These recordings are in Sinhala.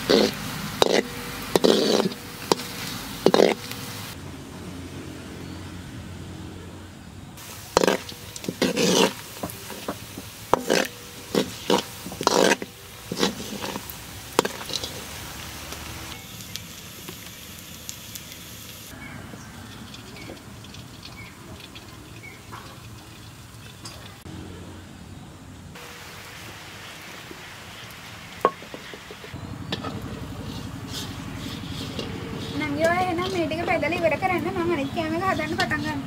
මේ ටික බෙදලා ඉවර කරන්න මම අනිත් කෑම එක හදන්න පටන් ගන්නවා.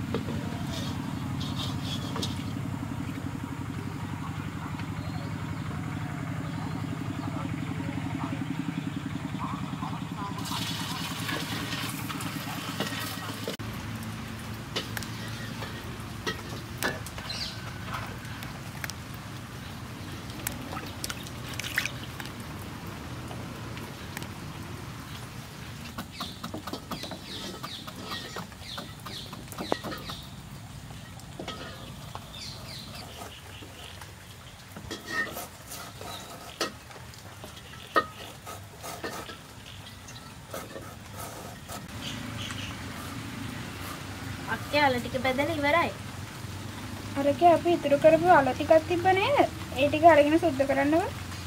අක්කේ අල ටික බෙදලා ඉවරයි. අරකේ අපි ඉතුරු කරපු අල ටිකක් තිබ්බ නේද? ඒ ටික අරගෙන සුද්ධ කරන්නව.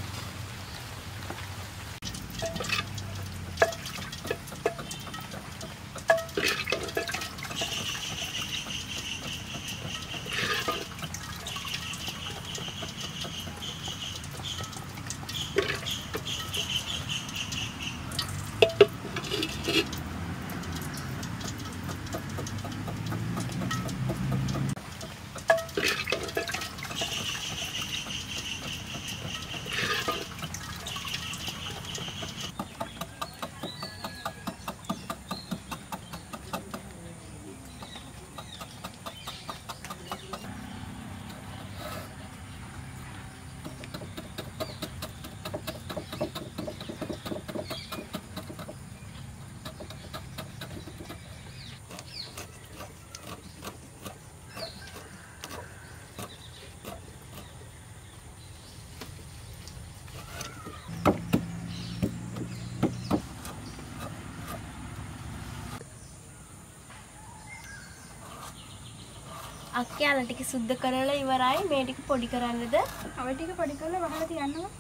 අක්කේ අල ටික සුද්ධ කරලා ඉවරයි. මේ ටික පොඩි කරන්නද? ඔය ටික පොඩි කරලා වහලා තියන්නවා.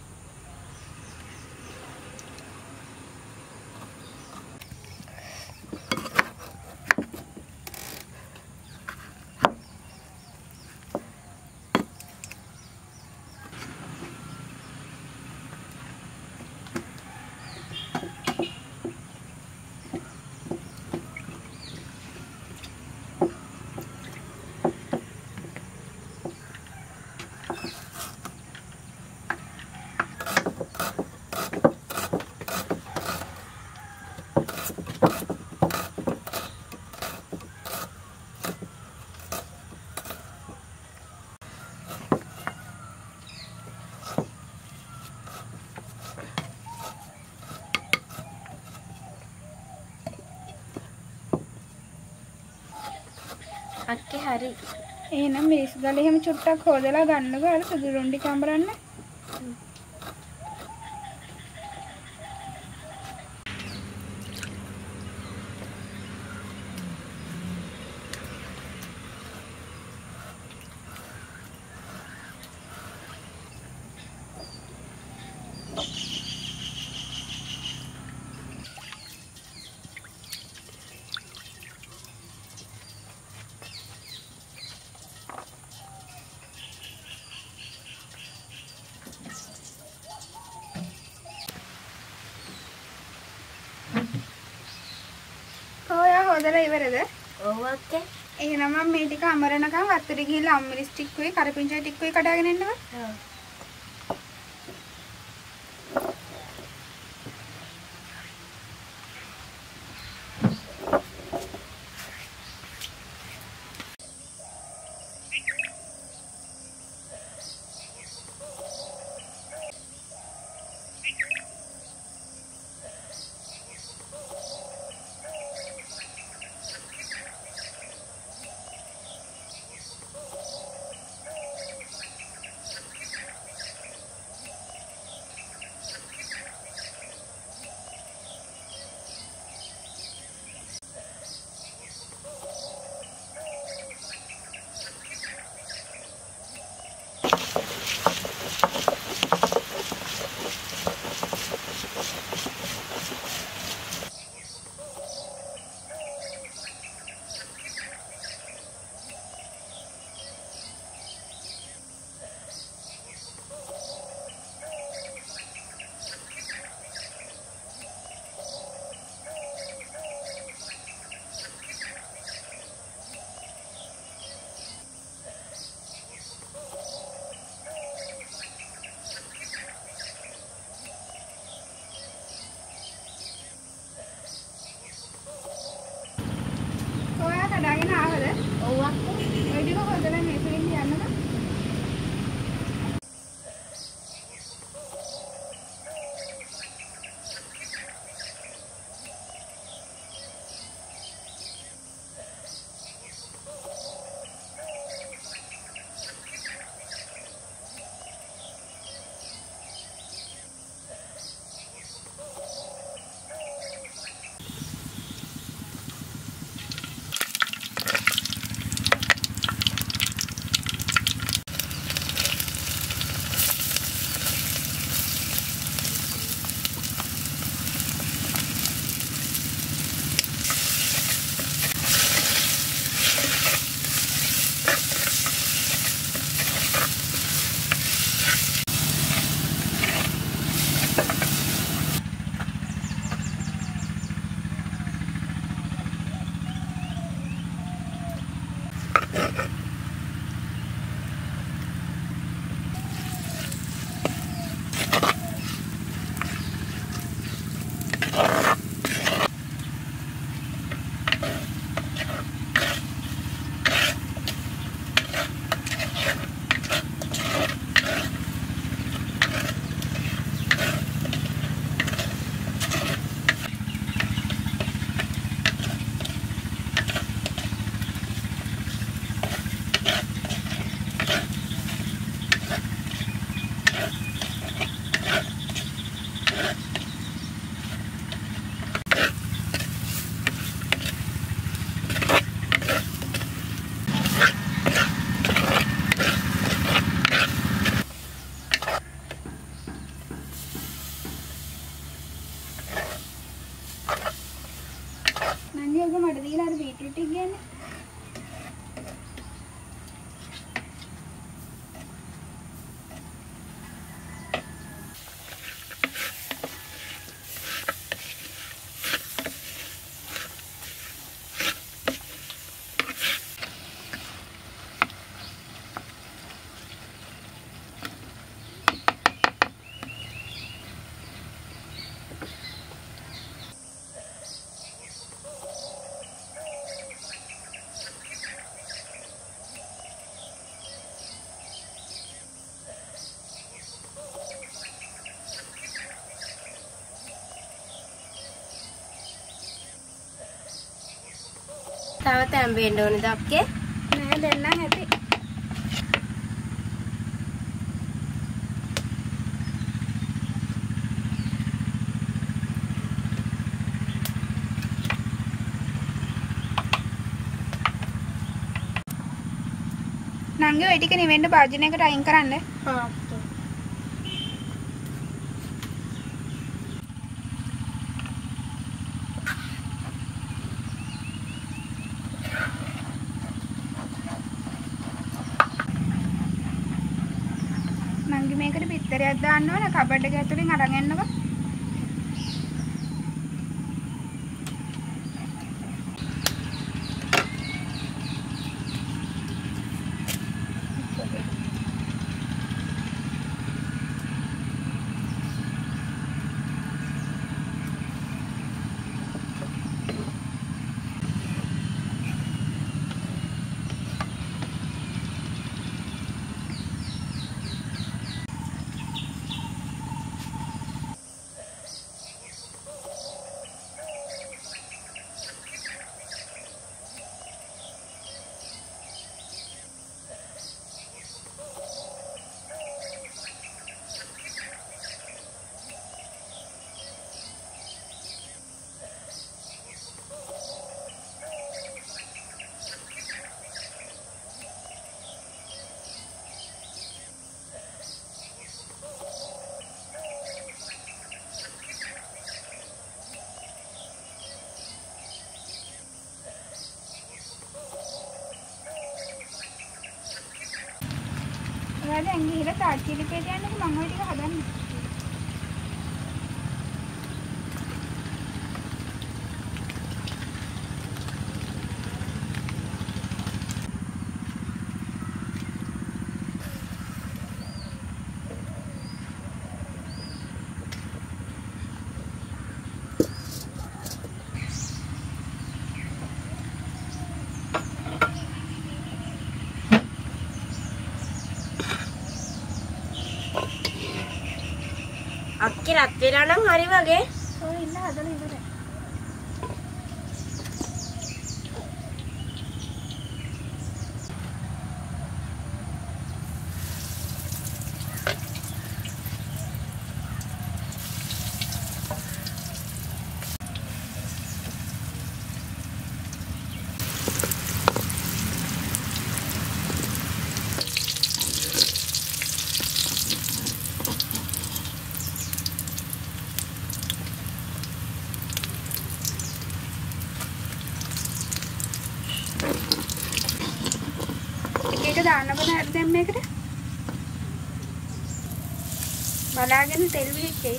අක්කේ හරි. එහෙනම් මිරිස් ගල එහෙම චුට්ටක් හොදලා ගන්නකෝ අර සුදු රොන්ඩි කම්බරන්න. හොදලා ඉවරද? ඔව් අක්කේ. එහෙනම් මම මේ ටික අමරනකම් වත්තට ගිහිල්ලා අම්මිරිස් ටික්කුයි කරපිංචා ටික්කුයි කඩාගෙන එන්නවා. ඔව්. නංගි ඔක මට දීලා අර බීට්‍රූට් ටික ගන්න. තව තැම්බෙන්න ඕනද අක්කේ? නෑ දැන් නම් ඇති. නංගි ඔය ටික නිවෙන්න භාජනයකට අයින් කරන්න. හා ඔක්කේ. නංගි මේකට පිටරයක් දාන්න ඕන කබඩ් එක ඇතුලෙන් අරන් එන්නකෝ. දැන් ගිහලා තාත් චිලි පෙටි යන්නකෝ මම ඔය ටික හදන්න. අක්කේ රත් වෙලා නම් හරි වගේ. ඔය ඉන්න හදලා ඉවරයි. ඒක දාන්නකො නේද දැන් මේකට බලාගෙන තෙල් විච්චේ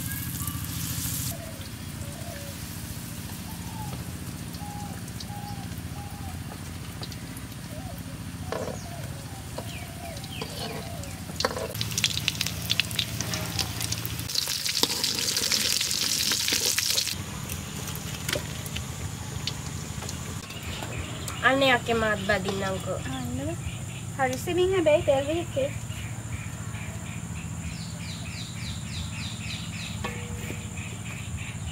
අනේ අක්කේ මාත් බදින්නම්කෝ. හරි සිමින් හැබැයි තෙල් විච්චේ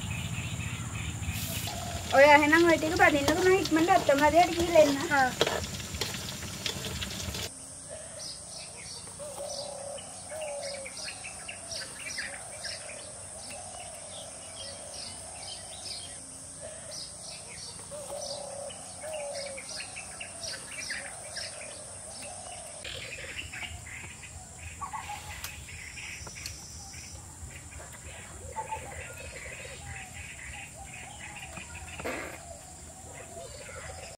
ඔය එහෙනම් ඔය ටික බදින්නකො මම ඉක්මනට අත්තමහදයට ගිහලා එන්න. හා